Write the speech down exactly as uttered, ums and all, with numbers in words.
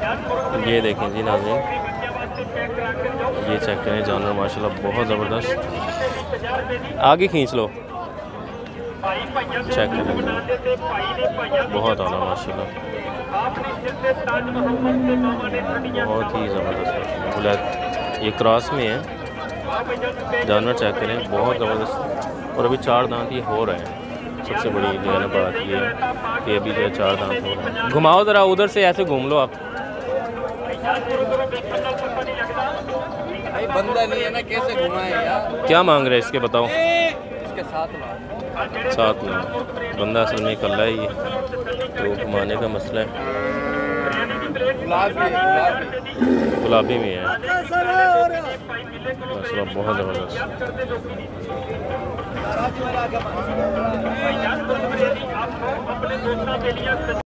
ये देखें जी नाज़रीन, ये चेक करें जानवर माशाल्लाह बहुत ज़बरदस्त। आगे खींच लो, चेक करें बहुत आला माशाल्लाह, बहुत ही ज़बरदस्त माशाल्लाह। ये क्रॉस में है जानवर, चेक करें बहुत ज़बरदस्त। और अभी चार दांत ये हो रहे हैं। सबसे बड़ी जो है ना बात ये है कि अभी जो है चार दांत हो रहे हैं। घुमाओ ज़रा उधर से, ऐसे घूम लो आप। बंदा नहीं है ना, कैसे घुमाए यार। क्या मांग रहे हैं इसके बताओ? इसके साथ साथ में बंदा असल में इकल्ला ही है, तो घुमाने का मसला है। गुलाबी गुलाबी में है माशाल्लाह बहुत ज़बरदस्त।